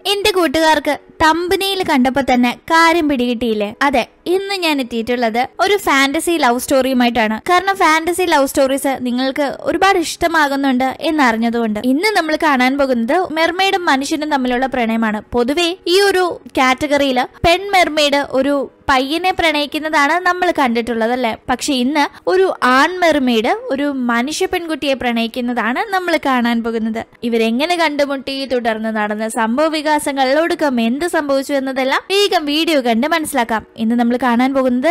എന്റെ കൂട്ടുകാർക്ക് തമ്പനയിൽ കണ്ടപ്പോ തന്നെ കാര്യം പിടികിട്ടിയില്ലേ? അതെ, ഇന്ന് ഞാൻ എത്തിയിട്ടുള്ളത് ഒരു ഫാന്റസി ലവ് സ്റ്റോറിയുമായിട്ടാണ്. കാരണം ഫാന്റസി ലവ് സ്റ്റോറീസ് നിങ്ങൾക്ക് ഒരുപാട് ഇഷ്ടമാകുന്നുണ്ട് എന്നറിഞ്ഞതുകൊണ്ട് ഇന്ന് നമ്മൾ കാണാൻ പോകുന്നത് മെർമെയ്ഡും മനുഷ്യനും തമ്മിലുള്ള പ്രണയമാണ്. പൊതുവെ ഈ ഒരു കാറ്റഗറിയിൽ പെൺ മെർമെയ്ഡ് ഒരു പയ്യനെ പ്രണയിക്കുന്നതാണ് നമ്മൾ കണ്ടിട്ടുള്ളത് അല്ലെ. പക്ഷെ ഇന്ന് ഒരു ആൺ മെർമെയ്ഡ് ഒരു മനുഷ്യ പെൺകുട്ടിയെ പ്രണയിക്കുന്നതാണ് നമ്മൾ കാണാൻ പോകുന്നത്. ഇവരെങ്ങനെ കണ്ടുമുട്ടി, തുടർന്ന് നടന്ന സംഭവ വികാസങ്ങൾ, ഒടുക്കം എന്ത് സംഭവിച്ചു എന്നതെല്ലാം വേഗം വീഡിയോ കണ്ട് മനസ്സിലാക്കാം. ഇന്ന് നമ്മൾ കാണാൻ പോകുന്നത്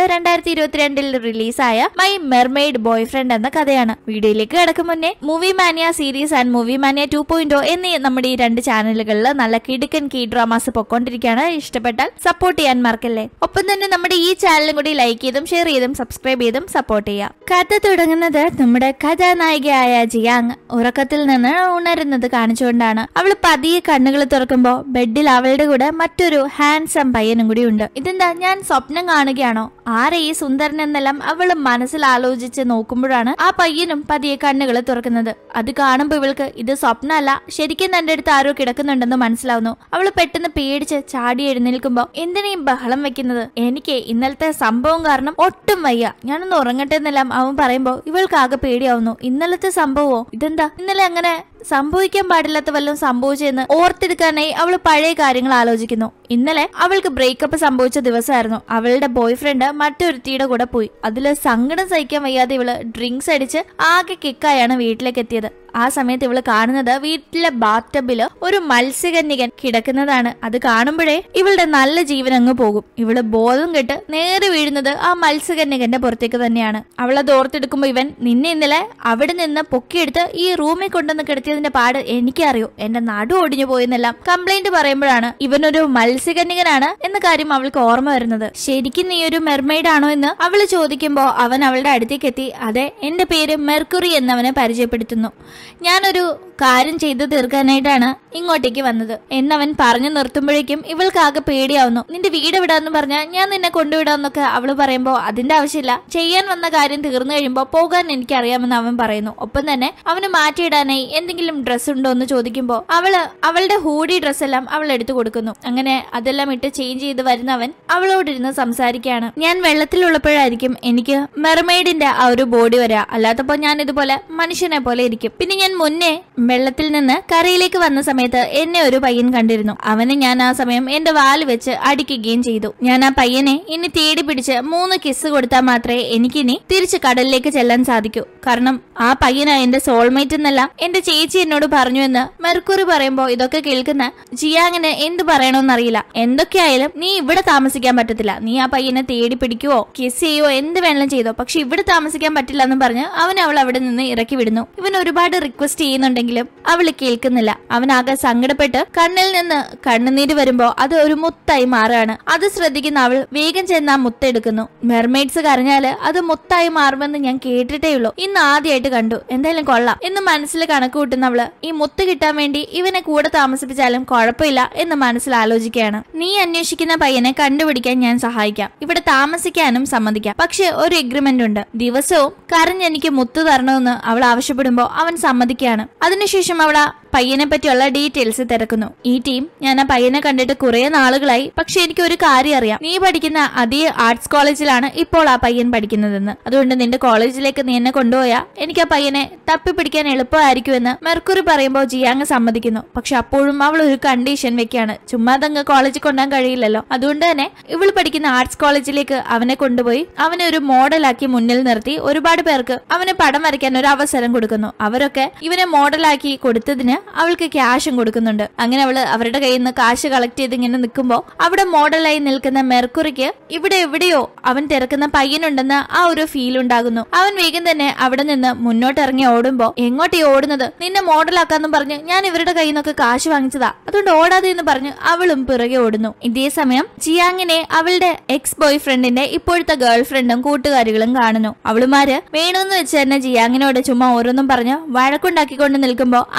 2022 റിലീസായ മൈ മെർമെയ്ഡ് ബോയ് ഫ്രണ്ട് എന്ന കഥയാണ്. വീഡിയോയിലേക്ക് കടക്കും മുന്നേ movie mania series and movie mania 2.0 എന്നീ നമ്മുടെ ഈ രണ്ട് ചാനലുകളിൽ നല്ല കിടുക്കൻ കീ ഡ്രാമാസ് പൊക്കോണ്ടിരിക്കുകയാണ്. ഇഷ്ടപ്പെട്ടാൽ സപ്പോർട്ട് ചെയ്യാൻ മറക്കല്ലേ. ഒപ്പം തന്നെ നമ്മുടെ ഈ ചാനലും കൂടി ലൈക്ക് ചെയ്തും ഷെയർ ചെയ്തും സബ്സ്ക്രൈബ് ചെയ്തും സപ്പോർട്ട് ചെയ്യാം. കഥ തുടങ്ങുന്നത് നമ്മുടെ കഥാനായികയായ ജിയാങ് ഉറക്കത്തിൽ നിന്ന് ഉണരുന്നത് കാണിച്ചുകൊണ്ടാണ്. അവള് പതിയെ കണ്ണുകൾ തുറക്കുമ്പോ ബെഡിൽ അവളുടെ കൂടെ മറ്റൊരു ഹാൻസം പയ്യനും കൂടി ഉണ്ട്. ഇതെന്താ, ഞാൻ സ്വപ്നം കാണുകയാണോ? ആരെ ഈ സുന്ദരൻ എന്നെല്ലാം അവള് മനസ്സിൽ ആലോചിച്ച് നോക്കുമ്പോഴാണ് ആ പയ്യനും പതിയെ കണ്ണുകൾ തുറക്കുന്നത്. അത് കാണുമ്പോ ഇവൾക്ക് ഇത് സ്വപ്നമല്ല, ശരിക്കും തന്റെ അടുത്ത് ആരോ കിടക്കുന്നുണ്ടെന്ന് മനസ്സിലാവുന്നു. അവള് പെട്ടെന്ന് പേടിച്ച് ചാടി എഴുന്നേൽക്കുമ്പോ എന്തിനാ ഈ ബഹളം വെക്കുന്നത്? എനിക്ക് ഇന്നലത്തെ സംഭവം കാരണം ഒട്ടും വയ്യ, ഞാനൊന്ന് ഉറങ്ങട്ടെ എന്നെല്ലാം അവൻ പറയുമ്പോ ഇവൾക്ക് ആകെ പേടിയാവുന്നു. ഇന്നലത്തെ സംഭവമോ? ഇതെന്താ, ഇന്നലെ അങ്ങനെ സംഭവിക്കാൻ പാടില്ലാത്ത വല്ലതും സംഭവിച്ചെന്ന് ഓർത്തെടുക്കാനായി അവള് പഴയ കാര്യങ്ങൾ ആലോചിക്കുന്നു. ഇന്നലെ അവൾക്ക് ബ്രേക്കപ്പ് സംഭവിച്ച ദിവസമായിരുന്നു. അവളുടെ ബോയ് ഫ്രണ്ട് മറ്റൊരുത്തിയുടെ കൂടെ പോയി. അതില് സങ്കടം സഹിക്കാൻ വയ്യാതെ ഇവള് ഡ്രിങ്ക്സ് അടിച്ച് ആകെ കിക്കായാണ് വീട്ടിലേക്ക് എത്തിയത്. ആ സമയത്ത് ഇവള് കാണുന്നത് വീട്ടിലെ ബാത്ടബില് ഒരു മത്സ്യകന്യകൻ കിടക്കുന്നതാണ്. അത് കാണുമ്പോഴേ ഇവളുടെ നല്ല ജീവൻ അങ്ങ് പോകും. ഇവള് ബോധം കെട്ട് നേരെ വീഴുന്നത് ആ മത്സ്യകന്യകന്റെ പുറത്തേക്ക് തന്നെയാണ്. അവളത് ഓർത്തെടുക്കുമ്പോ ഇവൻ നിന്നെ ഇന്നലെ അവിടെ നിന്ന് പൊക്കിയെടുത്ത് ഈ റൂമിൽ കൊണ്ടുവന്ന് കിടത്തിയതിന്റെ പാട് എനിക്കറിയോ, എന്റെ നടു ഒടിഞ്ഞു പോയെന്നെല്ലാം കംപ്ലൈന്റ് പറയുമ്പോഴാണ് ഇവനൊരു മത്സ്യകന്യകനാണ് എന്ന കാര്യം അവൾക്ക് ഓർമ്മ വരുന്നത്. ശരിക്കും നീ ഒരു മെർമെയ്ഡ് ആണോ എന്ന് അവള് ചോദിക്കുമ്പോ അവൻ അവളുടെ അടുത്തേക്ക് എത്തി അതെ, എന്റെ പേര് മെർക്കുറി എന്നവനെ പരിചയപ്പെടുത്തുന്നു. ഞാനൊരു കാര്യം ചെയ്തു തീർക്കാനായിട്ടാണ് ഇങ്ങോട്ടേക്ക് വന്നത് എന്നവൻ പറഞ്ഞു നിർത്തുമ്പോഴേക്കും ഇവൾക്കാകെ പേടിയാവുന്നു. നിന്റെ വീട് വിടാന്ന് പറഞ്ഞാൽ ഞാൻ നിന്നെ കൊണ്ടുവിടാന്നൊക്കെ അവള് പറയുമ്പോ അതിന്റെ ആവശ്യമില്ല, ചെയ്യാൻ വന്ന കാര്യം തീർന്നു കഴിയുമ്പോ പോകാൻ എനിക്കറിയാമെന്ന് അവൻ പറയുന്നു. ഒപ്പം തന്നെ അവന് മാറ്റിയിടാനായി എന്തെങ്കിലും ഡ്രസ് ഉണ്ടോ എന്ന് ചോദിക്കുമ്പോ അവളുടെ ഹൂഡി ഡ്രസ് എല്ലാം അവൾ എടുത്തു കൊടുക്കുന്നു. അങ്ങനെ അതെല്ലാം ഇട്ട് ചേഞ്ച് ചെയ്ത് വരുന്നവൻ അവളോടിരുന്ന് സംസാരിക്കുകയാണ്. ഞാൻ വെള്ളത്തിലുള്ളപ്പോഴായിരിക്കും എനിക്ക് മെർമെയ്ഡിന്റെ ആ ഒരു ബോഡി വരിക, അല്ലാത്തപ്പോ ഞാൻ ഇതുപോലെ മനുഷ്യനെ പോലെ ഇരിക്കും. പിന്നെ ഞാൻ മുന്നേ വെള്ളത്തിൽ നിന്ന് കരയിലേക്ക് വന്ന സമയത്ത് എന്നെ ഒരു പയ്യൻ കണ്ടിരുന്നു. അവന് ഞാൻ ആ സമയം എന്റെ വാല് വെച്ച് അടിക്കുകയും ചെയ്തു. ഞാൻ ആ പയ്യനെ ഇനി തേടി പിടിച്ച് 3 കിസ് കൊടുത്താൽ മാത്രമേ എനിക്കിനി തിരിച്ച് കടലിലേക്ക് ചെല്ലാൻ സാധിക്കൂ. കാരണം ആ പയ്യനാ എന്റെ സോൾമേറ്റ് എന്നെല്ലാം എന്റെ ചേച്ചി എന്നോട് പറഞ്ഞു എന്ന് മെർക്കുറി പറയുമ്പോ ഇതൊക്കെ കേൾക്കുന്ന ജിയാങ്ങിന് എന്ത് പറയണമെന്നറിയില്ല. എന്തൊക്കെയായാലും നീ ഇവിടെ താമസിക്കാൻ പറ്റത്തില്ല, നീ ആ പയ്യനെ തേടി പിടിക്കുവോ കിസ് ചെയ്യോ എന്ത് വേണമെങ്കിലും ചെയ്തോ, പക്ഷെ ഇവിടെ താമസിക്കാൻ പറ്റില്ല എന്ന് പറഞ്ഞ് അവൻ അവൾ അവിടെ നിന്ന് ഇറക്കി വിടുന്നു. ഇവൻ ഒരുപാട് റിക്വസ്റ്റ് ചെയ്യുന്നുണ്ടെങ്കിലും അവള് കേൾക്കുന്നില്ല. അവനാകെ സങ്കടപ്പെട്ട് കണ്ണിൽ നിന്ന് കണ്ണുനീര് വരുമ്പോ അത് ഒരു മുത്തായി മാറുകയാണ്. അത് ശ്രദ്ധിക്കുന്ന അവൾ വേഗം ചെന്ന് ആ മുത്തെടുക്കുന്നു. മെർമെയ്ഡ്സ് കരഞ്ഞാല് അത് മുത്തായി മാറുമെന്ന് ഞാൻ കേട്ടിട്ടേ ഉള്ളൂ, ഇന്ന് ആദ്യമായിട്ട് കണ്ടു, എന്തായാലും കൊള്ളാം എന്ന് മനസ്സിൽ കണക്ക് കൂട്ടുന്നവള് ഈ മുത്ത് കിട്ടാൻ വേണ്ടി ഇവനെ കൂടെ താമസിപ്പിച്ചാലും കുഴപ്പമില്ല എന്ന് മനസ്സിൽ ആലോചിക്കുകയാണ്. നീ അന്വേഷിക്കുന്ന പയ്യനെ കണ്ടുപിടിക്കാൻ ഞാൻ സഹായിക്കാം, ഇവിടെ താമസിക്കാനും സമ്മതിക്കാം, പക്ഷെ ഒരു എഗ്രിമെന്റ് ഉണ്ട്. ദിവസവും കരഞ്ഞെനിക്ക് മുത്ത് തരണമെന്ന് അവൾ ആവശ്യപ്പെടുമ്പോ അവൻ സമ്മതിക്കുകയാണ്. അതിനുശേഷം അവൾ ആ പയ്യനെ പറ്റിയുള്ള ഡീറ്റെയിൽസ് തിരക്കുന്നു. ഈ ടീം ഞാൻ ആ പയ്യനെ കണ്ടിട്ട് കുറെ നാളുകളായി, പക്ഷെ എനിക്ക് ഒരു കാര്യം അറിയാം, നീ പഠിക്കുന്ന അതേ ആർട്സ് കോളേജിലാണ് ഇപ്പോൾ ആ പയ്യൻ പഠിക്കുന്നതെന്ന്. അതുകൊണ്ട് നിന്റെ കോളേജിലേക്ക് നീ എന്നെ കൊണ്ടുപോയാ എനിക്ക് ആ പയ്യനെ തപ്പിപ്പിടിക്കാൻ എളുപ്പമായിരിക്കുമെന്ന് മെർക്കുറി പറയുമ്പോൾ ജിയാങ് സമ്മതിക്കുന്നു. പക്ഷെ അപ്പോഴും അവൾ ഒരു കണ്ടീഷൻ വെക്കുകയാണ്, ചുമ്മാതങ്ങ് കോളേജിൽ കൊണ്ടുപോകാൻ കഴിയില്ലല്ലോ. അതുകൊണ്ട് തന്നെ ഇവൾ പഠിക്കുന്ന ആർട്സ് കോളേജിലേക്ക് അവനെ കൊണ്ടുപോയി അവനെ ഒരു മോഡലാക്കി മുന്നിൽ നിർത്തി ഒരുപാട് പേർക്ക് അവനെ പടം വരയ്ക്കാൻ ഒരു അവസരം കൊടുക്കുന്നു. അവരൊക്കെ ഇവനെ മോഡലാക്കി കൊടുത്തതിന് അവൾക്ക് ക്യാഷും കൊടുക്കുന്നുണ്ട്. അങ്ങനെ അവള് അവരുടെ കയ്യിൽ നിന്ന് കാശ് കളക്ട് ചെയ്ത് ഇങ്ങനെ നിൽക്കുമ്പോ അവിടെ മോഡലായി നിൽക്കുന്ന മെർക്കുറിക്ക് ഇവിടെ എവിടെയോ അവൻ തിരക്കുന്ന പയ്യനുണ്ടെന്ന് ആ ഒരു ഫീൽ ഉണ്ടാകുന്നു. അവൻ വേഗം തന്നെ അവിടെ നിന്ന് മുന്നോട്ട് ഇറങ്ങി ഓടുമ്പോ എങ്ങോട്ടീ ഓടുന്നത്, നിന്നെ മോഡലാക്കാന്നും പറഞ്ഞ് ഞാൻ ഇവരുടെ കയ്യിൽ നിന്നൊക്കെ കാശ് വാങ്ങിച്ചതാ, അതുകൊണ്ട് ഓടാതെ എന്ന് പറഞ്ഞ് അവളും പിറകെ ഓടുന്നു. ഇതേ സമയം ജിയാങ്ങിനെ അവളുടെ എക്സ് ബോയ് ഫ്രണ്ടിന്റെ ഇപ്പോഴത്തെ ഗേൾ ഫ്രണ്ടും കൂട്ടുകാരികളും കാണുന്നു. അവളുമാര് വേണമെന്ന് വെച്ച് തന്നെ ജിയാങ്ങിനോട് ചുമ്മാ ഓരോന്നും പറഞ്ഞ് വഴക്കുണ്ടാക്കിക്കൊണ്ട് നിൽക്കുമ്പോ അങ്ങോട്ടേക്ക്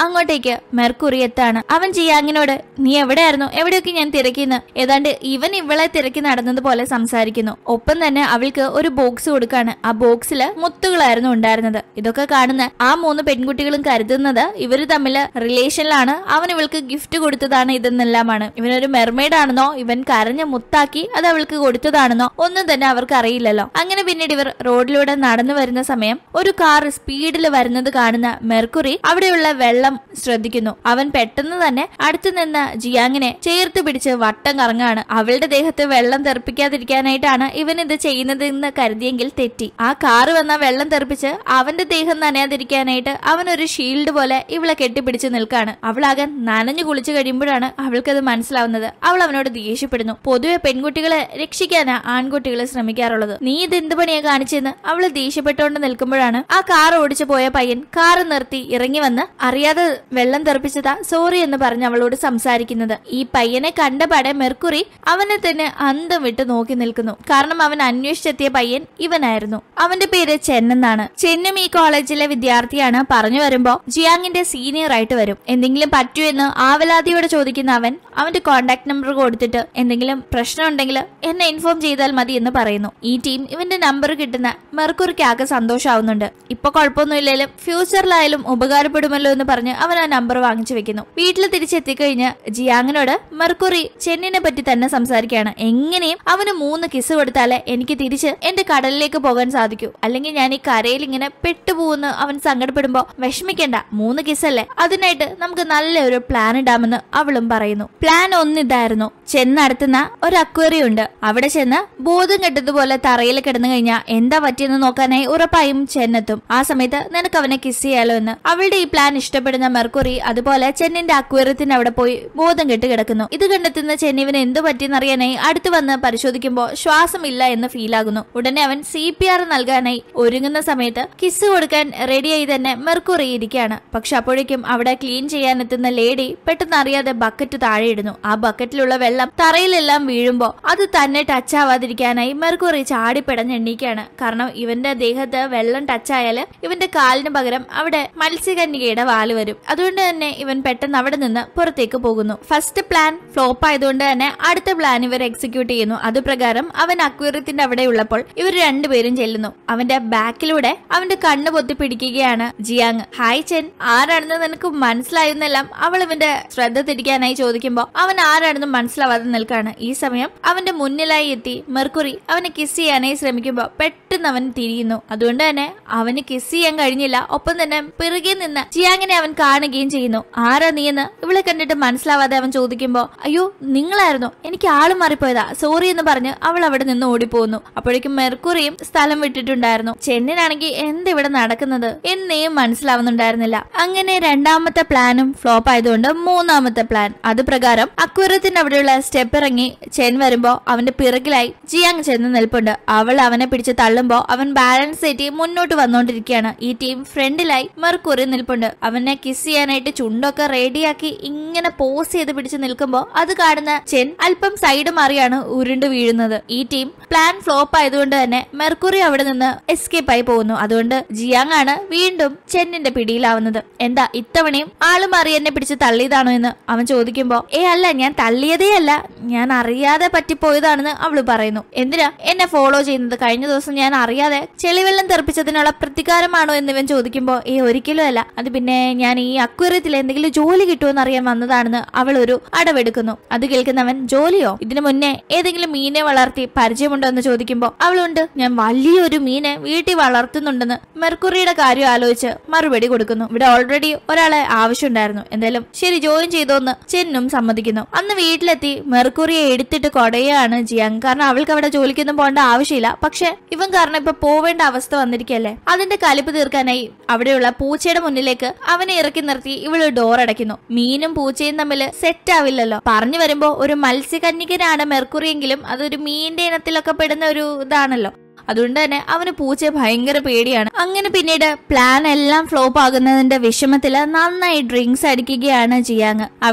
വീട്ടിലേക്ക് മെർക്കുറി എത്താണ്. അവൻ ജിയാങ്ങിനോട് നീ എവിടെയായിരുന്നു, എവിടെയൊക്കെ ഞാൻ തിരക്കിന്ന്, ഏതാണ്ട് ഇവൻ ഇവളെ തിരക്കി നടന്നതുപോലെ സംസാരിക്കുന്നു. ഒപ്പം തന്നെ അവൾക്ക് ഒരു ബോക്സ് കൊടുക്കാണ്. ആ ബോക്സില് മുത്തുകളായിരുന്നു ഉണ്ടായിരുന്നത്. ഇതൊക്കെ കാണുന്ന ആ 3 പെൺകുട്ടികളും കരുതുന്നത് ഇവര് തമ്മില് റിലേഷനിലാണ്, അവൻ ഇവൾക്ക് ഗിഫ്റ്റ് കൊടുത്തതാണ് ഇതെന്നെല്ലാമാണ്. ഇവനൊരു മെർമെയ്ഡ് ആണെന്നോ ഇവൻ കരഞ്ഞ മുത്താക്കി അത് അവൾക്ക് കൊടുത്തതാണെന്നോ ഒന്നും തന്നെ അവർക്ക് അറിയില്ലല്ലോ. അങ്ങനെ പിന്നീട് ഇവർ റോഡിലൂടെ നടന്നു വരുന്ന സമയം ഒരു കാർ സ്പീഡിൽ വരുന്നത് കാണുന്ന മെർക്കുറി അവിടെയുള്ള വെള്ളം ശ്രദ്ധിക്കുന്നു. അവൻ പെട്ടെന്ന് തന്നെ അടുത്തു നിന്ന് ജിയാങ്ങിനെ ചേർത്ത് പിടിച്ച് വട്ടം കറങ്ങാണ്. അവളുടെ ദേഹത്ത് വെള്ളം തെറിപ്പിക്കാതിരിക്കാനായിട്ടാണ് ഇവൻ ഇത് ചെയ്യുന്നതെന്ന് കരുതിയെങ്കിൽ തെറ്റി. ആ കാറ് വന്ന വെള്ളം തെറിപ്പിച്ച് അവന്റെ ദേഹം നനയാതിരിക്കാനായിട്ട് അവനൊരു ഷീൽഡ് പോലെ ഇവളെ കെട്ടിപ്പിടിച്ച് നിൽക്കാണ്. അവളാകെ നനഞ്ഞു കുളിച്ചു കഴിയുമ്പോഴാണ് അവൾക്കത് മനസ്സിലാവുന്നത്. അവൾ അവനോട് ദേഷ്യപ്പെടുന്നു. പൊതുവെ പെൺകുട്ടികളെ രക്ഷിക്കാനാ ആൺകുട്ടികളെ ശ്രമിക്കാറുള്ളത്, നീ ഇത് എന്ത് പണിയാ കാണിച്ചെന്ന് അവള് ദേഷ്യപ്പെട്ടുകൊണ്ട് നിൽക്കുമ്പോഴാണ് ആ കാർ ഓടിച്ചു പോയ പയ്യൻ കാറ് നിർത്തി ഇറങ്ങി വന്ന് അറിയാതെ വെള്ളം തെറിപ്പിച്ചതാ സോറി എന്ന് പറഞ്ഞ് അവളോട് സംസാരിക്കുന്നത്. ഈ പയ്യനെ കണ്ടപാടെ മെർക്കുറി അവനെ തന്നെ അന്തം വിട്ട് നോക്കി നിൽക്കുന്നു. കാരണം അവൻ അന്വേഷിച്ചെത്തിയ പയ്യൻ ഇവനായിരുന്നു. അവന്റെ പേര് ചെൻ എന്നാണ്. ചെന്നും ഈ കോളേജിലെ വിദ്യാർത്ഥിയാണ്. പറഞ്ഞു വരുമ്പോ ജിയാങ്ങിന്റെ സീനിയർ ആയിട്ട് വരും. എന്തെങ്കിലും പറ്റൂ എന്ന് ആവലാതിയോടെ ചോദിക്കുന്ന അവൻ അവന്റെ കോണ്ടാക്ട് നമ്പർ കൊടുത്തിട്ട് എന്തെങ്കിലും പ്രശ്നം ഉണ്ടെങ്കിൽ എന്നെ ഇൻഫോം ചെയ്താൽ മതി എന്ന് പറയുന്നു. ഈ ടീം ഇവന്റെ നമ്പർ കിട്ടുന്ന മെർക്കുറിക്ക് ആകെ സന്തോഷാവുന്നുണ്ട്. ഇപ്പൊ കുഴപ്പമൊന്നുമില്ലെങ്കിലും ഫ്യൂച്ചറിലായാലും ഉപകാരപ്പെടുമല്ലോ എന്ന് പറഞ്ഞ് അവൻ ആ നമ്പർ വാങ്ങിച്ചു വെക്കുന്നു. വീട്ടിൽ തിരിച്ചെത്തിക്കഴിഞ്ഞ് ജിയാങ്ങിനോട് മെർക്കുറി ചെന്നിനെ പറ്റി തന്നെ സംസാരിക്കുകയാണ്. എങ്ങനെയും അവന് 3 കിസ് കൊടുത്താലേ എനിക്ക് തിരിച്ച് എന്റെ കടലിലേക്ക് പോകാൻ സാധിക്കൂ, അല്ലെങ്കിൽ ഞാൻ ഈ കരയിൽ ഇങ്ങനെ പെട്ടുപോകുന്ന അവൻ സങ്കടപ്പെടുമ്പോ വിഷമിക്കേണ്ട, 3 കിസ്സല്ലേ, അതിനായിട്ട് നമുക്ക് നല്ലൊരു പ്ലാൻ ഇടാമെന്ന് അവളും പറയുന്നു. പ്ലാൻ 1 ഇതായിരുന്നു. ചെന്നടുത്തുന്ന ഒരു അക്വേറിയം ഉണ്ട്. അവിടെ ചെന്ന് ബോധം കെട്ടതുപോലെ തറയിൽ കിടന്നു കഴിഞ്ഞാൽ എന്താ പറ്റിയെന്ന് നോക്കാനായി ഉറപ്പായും ചെന്നെത്തും. ആ സമയത്ത് നിനക്ക് അവനെ കിസ് ചെയ്യാലോ എന്ന്. അവളുടെ ഈ പ്ലാൻ ഇഷ്ടപ്പെടുന്ന മെർക്കുറി അതുപോലെ ചെന്നിന്റെ അക്വേറിയത്തിന് അവിടെ പോയി ബോധം കെട്ട് കിടക്കുന്നു. ഇത് കണ്ടെത്തുന്ന ചെന്നിവന് എന്ത് പറ്റിയെന്നറിയാനായി അടുത്ത് വന്ന് പരിശോധിക്കുമ്പോൾ ശ്വാസമില്ല എന്ന് ഫീൽ ആകുന്നു. ഉടനെ അവൻ CPR നൽകാനായി ഒരുങ്ങുന്ന സമയത്ത് കിസ് കൊടുക്കാൻ റെഡിയായി തന്നെ മെർക്കുറി ഇരിക്കുകയാണ്. പക്ഷെ അപ്പോഴേക്കും അവിടെ ക്ലീൻ ചെയ്യാനെത്തുന്ന ലേഡി പെട്ടെന്ന് അറിയാതെ ബക്കറ്റ് താഴെ ഇടുന്നു. ആ ബക്കറ്റിലുള്ള വെള്ളം തറയിലെല്ലാം വീഴുമ്പോ അത് തന്നെ ടച്ച് ആവാതിരിക്കാനായി മെർക്കുറി ചാടിപ്പിടഞ്ഞെണ്ണീക്കാണ്. കാരണം ഇവന്റെ ദേഹത്ത് വെള്ളം ടച്ച് ആയാല് ഇവന്റെ കാലിന് പകരം അവിടെ മത്സ്യകന്യകയുടെ വാല് വരും. അതുകൊണ്ട് തന്നെ ഇവൻ പെട്ടെന്ന് അവിടെ നിന്ന് പുറത്തേക്ക് പോകുന്നു. ഫസ്റ്റ് പ്ലാൻ ഫ്ലോപ്പ് ആയതുകൊണ്ട് തന്നെ അടുത്ത പ്ലാൻ ഇവർ എക്സിക്യൂട്ട് ചെയ്യുന്നു. അതുപ്രകാരം അവൻ അക്വേറിയത്തിന്റെ അവിടെ ഉള്ളപ്പോൾ ഇവർ രണ്ടുപേരും ചെല്ലുന്നു. അവന്റെ ബാക്കിലൂടെ അവന്റെ കണ്ണ് പൊത്തി പിടിക്കുകയാണ് ജിയാങ്. ഹായ് ചെൻ, ആരാണെന്ന് നിനക്ക് മനസ്സിലായെന്നെല്ലാം അവൾ ഇവന്റെ ശ്രദ്ധ തിരിക്കാനായി ചോദിക്കുമ്പോ അവൻ ആരാണെന്ന് മനസ്സിലാവാതെ നിൽക്കാണ്. ഈ സമയം അവന്റെ മുന്നിലായി എത്തി മെർക്കുറി അവനെ കിസ് ചെയ്യാനായി ശ്രമിക്കുമ്പോ പെട്ടെന്ന് അവൻ തിരിയുന്നു. അതുകൊണ്ട് തന്നെ അവന് കിസ് ചെയ്യാൻ കഴിഞ്ഞില്ല. ഒപ്പം തന്നെ പിറകെ നിന്ന് ജിയാങ്ങിനെ അവൻ കാണുകയും ചെയ്യുന്നു. ആരാ നീയെന്ന് ഇവളെ കണ്ടിട്ട് മനസ്സിലാവാതെ അവൻ ചോദിക്കുമ്പോ അയ്യോ നിങ്ങളായിരുന്നു, എനിക്ക് ആള് മാറിപ്പോയതാ, സോറി എന്ന് പറഞ്ഞ് അവൾ അവിടെ നിന്ന് ഓടിപ്പോകുന്നു. അപ്പോഴേക്കും മെർക്കുറിയും സ്ഥലം വിട്ടിട്ടുണ്ടായിരുന്നു. ചെന്നിനാണെങ്കിൽ എന്തിവിടെ നടക്കുന്നത് എന്നേ മനസ്സിലാവുന്നുണ്ടായിരുന്നില്ല. അങ്ങനെ രണ്ടാമത്തെ പ്ലാനും ഫ്ലോപ്പ് ആയതുകൊണ്ട് മൂന്നാമത്തെ പ്ലാൻ അത് പ്രകാരം അക്വേറിയത്തിന്റെ അവിടെയുള്ള സ്റ്റെപ്പ് ഇറങ്ങി ചെൻ വരുമ്പോ അവന്റെ പിറകിലായി ജിയാങ് ചെന്ന് നിൽപ്പുണ്ട്. അവൾ അവനെ പിടിച്ച് തള്ളുമ്പോ അവൻ ബാലൻസ് തെറ്റി മുന്നോട്ട് വന്നോണ്ടിരിക്കുകയാണ്. ഈ ടീം ഫ്രണ്ടിലായി മെർക്കുറി നിൽപ്പുണ്ട്. അവനെ കിസ് ചെയ്യാനായിട്ട് ചുണ്ടൊക്കെ റെഡിയാക്കി ഇങ്ങനെ പോസ് ചെയ്ത് പിടിച്ച് നിൽക്കുമ്പോ അത് കാണുന്ന ചെൻ അല്പം സൈഡ് മാറിയാണ് ഉരുണ്ട് വീഴുന്നത്. ഈ ടീം പ്ലാൻ ഫ്ലോപ്പ് ആയതുകൊണ്ട് തന്നെ മെർക്കുറി അവിടെ നിന്ന് എസ്കേപ്പ് ആയി പോകുന്നു. അതുകൊണ്ട് ജിയാങ് ആണ് വീണ്ടും ചെന്നിന്റെ പിടിയിലാവുന്നത്. എന്താ ഇത്തവണയും ആള് മാറി എന്നെ പിടിച്ച് തള്ളിയതാണോ എന്ന് അവൻ ചോദിക്കുമ്പോ അല്ല, ഞാൻ തള്ളിയതേ അല്ല, ഞാൻ അറിയാതെ പറ്റിപ്പോയതാണെന്ന് അവള് പറയുന്നു. എന്തിനാ എന്നെ ഫോളോ ചെയ്യുന്നത്? കഴിഞ്ഞ ദിവസം ഞാൻ അറിയാതെ ചെളിവെള്ളം തെറിപ്പിച്ചതിനുള്ള പ്രതികാരമാണോ എന്നിവൻ ചോദിക്കുമ്പോ ഒരിക്കലും അല്ല, അത് പിന്നെ ഞാൻ ഈ അക്വേറിയത്തിൽ എന്തെങ്കിലും ജോലി കിട്ടുമെന്ന് അറിയാൻ വന്നതാണെന്ന് അവൾ ഒരു അടവെടുക്കുന്നു. അത് കേൾക്കുന്നവൻ ജോലിയോ? ഇതിനു മുന്നേ ഏതെങ്കിലും മീനെ വളർത്തി പരിചയമുണ്ടോ എന്ന് ചോദിക്കുമ്പോ അവളുണ്ട്, ഞാൻ വലിയൊരു മീനെ വീട്ടിൽ വളർത്തുന്നുണ്ടെന്ന് മെർക്കുറിയുടെ കാര്യം ആലോചിച്ച് മറുപടി കൊടുക്കുന്നു. ഇവിടെ ഓൾറെഡി ഒരാളെ ആവശ്യമുണ്ടായിരുന്നു. എന്തായാലും ശരി ജോയിൻ ചെയ്തോന്ന് ചെന്നും സമ്മതിക്കുന്നു. അന്ന് വീട്ടിലെത്തി മെർക്കുറിയെ എടുത്തിട്ട് കൊടയാണ് ജിയാങ്. കാരണം അവൾക്ക് അവിടെ ജോലിക്കൊന്നും പോകേണ്ട ആവശ്യമില്ല. പക്ഷെ ഇവൻ കാരണം ഇപ്പൊ പോവേണ്ട അവസ്ഥ വന്നിരിക്കല്ലേ. അതിന്റെ കലിപ്പ് തീർക്കാനായി അവിടെയുള്ള പൂച്ചയുടെ മുന്നിലേക്ക് അവനെ ഇറക്കി നിർത്തി ഇവള് ഡോർ അടയ്ക്കുന്നു. മീനും പൂച്ചയും തമ്മിൽ സെറ്റ് ആവില്ലല്ലോ. പറഞ്ഞു വരുമ്പോ ഒരു മത്സ്യകന്യകനാണ് മെർക്കുറിയെങ്കിലും അതൊരു മീനിന്റെ ഇനത്തിലൊക്കെ പെടുന്ന ഒരു ഇതാണല്ലോ. അതുകൊണ്ട് തന്നെ അവന് പൂച്ചയെ ഭയങ്കര പേടിയാണ്. അങ്ങനെ പിന്നീട് പ്ലാൻ എല്ലാം ഫ്ലോപ്പ് ആകുന്നതിന്റെ വിഷമത്തില് നന്നായി ഡ്രിങ്ക്സ് അടിക്കുകയാണ് ജിയാങ്. അവളെ